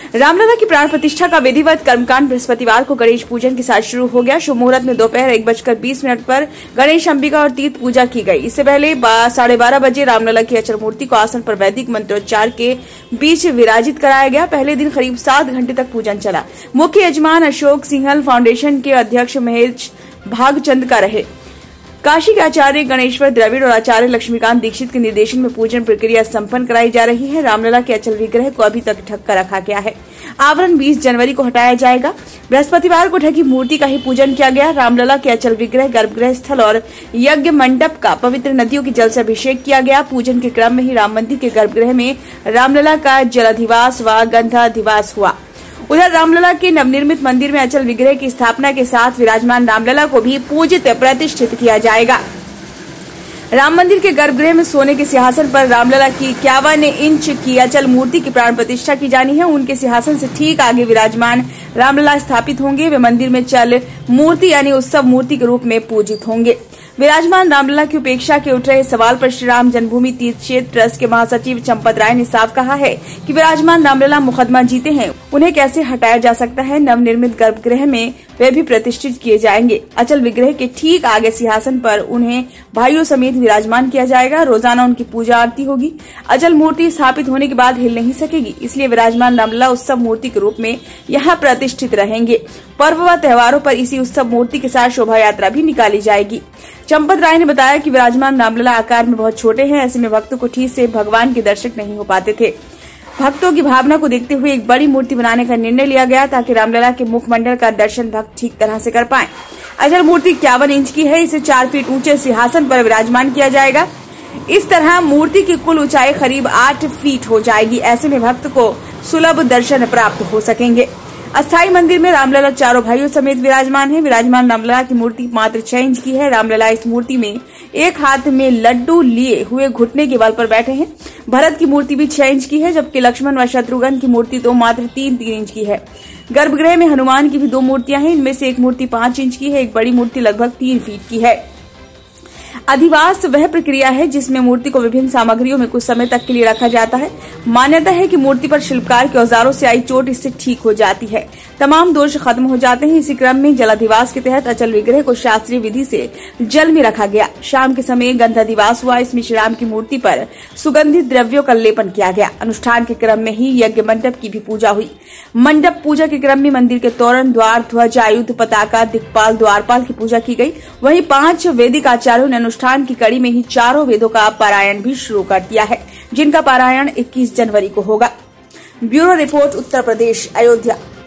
रामलला की प्राण प्रतिष्ठा का विधिवत कर्मकांड बृहस्पतिवार को गणेश पूजन के साथ शुरू हो गया। शुभ मुहूर्त में दोपहर 1:20 पर गणेश अंबिका और तीर्थ पूजा की गई। इससे पहले 12:30 बजे रामलला की अचल मूर्ति को आसन पर वैदिक मंत्रोच्चार के बीच विराजित कराया गया। पहले दिन करीब 7 घंटे तक पूजन चला। मुख्य यजमान अशोक सिंघल फाउंडेशन के अध्यक्ष महेश भागचंद का रहे। काशी के आचार्य गणेश्वर द्रविड़ और आचार्य लक्ष्मीकांत दीक्षित के निर्देशन में पूजन प्रक्रिया संपन्न कराई जा रही है। रामलला के अचल विग्रह को अभी तक ढक कर रखा गया है। आवरण 20 जनवरी को हटाया जाएगा। बृहस्पतिवार को ढकी मूर्ति का ही पूजन किया गया। रामलला के अचल विग्रह, गर्भगृह स्थल और यज्ञ मंडप का पवित्र नदियों के जल से अभिषेक किया गया। पूजन के क्रम में ही राम मंदिर के गर्भगृह में रामलला का जलाधिवास व गंधाधिवास हुआ। उधर रामलला के नवनिर्मित मंदिर में अचल विग्रह की स्थापना के साथ विराजमान रामलला को भी पूजित प्रतिष्ठित किया जाएगा। राम मंदिर के गर्भगृह में सोने के सिंहासन पर रामलला की 51 इंच की अचल मूर्ति की प्राण प्रतिष्ठा की जानी है। उनके सिंहासन से ठीक आगे विराजमान रामलला स्थापित होंगे। वे मंदिर में चल मूर्ति यानी उत्सव मूर्ति के रूप में पूजित होंगे। विराजमान रामलला की उपेक्षा के उठ रहे सवाल पर श्री राम जन्मभूमि तीर्थ क्षेत्र ट्रस्ट के महासचिव चंपत राय ने साफ कहा है कि विराजमान रामलला मुकदमा जीते हैं, उन्हें कैसे हटाया जा सकता है। नवनिर्मित गर्भगृह में वे भी प्रतिष्ठित किए जाएंगे। अचल विग्रह के ठीक आगे सिंहासन पर उन्हें भाइयों समेत विराजमान किया जाएगा। रोजाना उनकी पूजा आरती होगी। अचल मूर्ति स्थापित होने के बाद हिल नहीं सकेगी, इसलिए विराजमान रामलला उत्सव मूर्ति के रूप में यहाँ प्रतिष्ठित रहेंगे। पर्व व त्योहारों पर इसी उत्सव मूर्ति के साथ शोभा यात्रा भी निकाली जाएगी। चंपत राय ने बताया कि विराजमान रामलला आकार में बहुत छोटे हैं, ऐसे में भक्तों को ठीक से भगवान के दर्शक नहीं हो पाते थे। भक्तों की भावना को देखते हुए एक बड़ी मूर्ति बनाने का निर्णय लिया गया ताकि रामलला के मुखमंडल का दर्शन भक्त ठीक तरह से कर पाएं। अचल मूर्ति 51 इंच की है। इसे 4 फीट ऊंचे सिंहासन पर विराजमान किया जाएगा। इस तरह मूर्ति की कुल ऊंचाई करीब 8 फीट हो जाएगी। ऐसे में भक्त को सुलभ दर्शन प्राप्त हो सकेंगे। अस्थायी मंदिर में रामलला चारों भाइयों समेत विराजमान है। विराजमान रामलला की मूर्ति मात्र 6 इंच की है। रामलला इस मूर्ति में एक हाथ में लड्डू लिए हुए घुटने के बल पर बैठे हैं। भरत की मूर्ति भी 6 इंच की है, जबकि लक्ष्मण व शत्रुघ्न की मूर्ति तो मात्र 3-3 इंच की है। गर्भगृह में हनुमान की भी 2 मूर्तियां हैं। इनमें से एक मूर्ति 5 इंच की है, एक बड़ी मूर्ति लगभग 3 फीट की है। अधिवास वह प्रक्रिया है जिसमें मूर्ति को विभिन्न सामग्रियों में कुछ समय तक के लिए रखा जाता है। मान्यता है कि मूर्ति पर शिल्पकार के औजारों से आई चोट इससे ठीक हो जाती है, तमाम दोष खत्म हो जाते हैं। इसी क्रम में जलाधिवास के तहत अचल विग्रह को शास्त्रीय विधि से जल में रखा गया। शाम के समय गंधाधिवास हुआ। इसमें श्री राम की मूर्ति पर सुगंधित द्रव्यों का लेपन किया गया। अनुष्ठान के क्रम में ही यज्ञ मंडप की भी पूजा हुई। मंडप पूजा के क्रम में मंदिर के तोरण, द्वार, ध्वज, आयुध, पताका, दिक्पाल, द्वारपाल की पूजा की गई। वहीं 5 वैदिक आचार्यों ने अनुष्ठान की कड़ी में ही 4 वेदों का पारायण भी शुरू कर दिया है, जिनका पारायण 21 जनवरी को होगा। Bureau report, Uttar Pradesh, Ayodhya.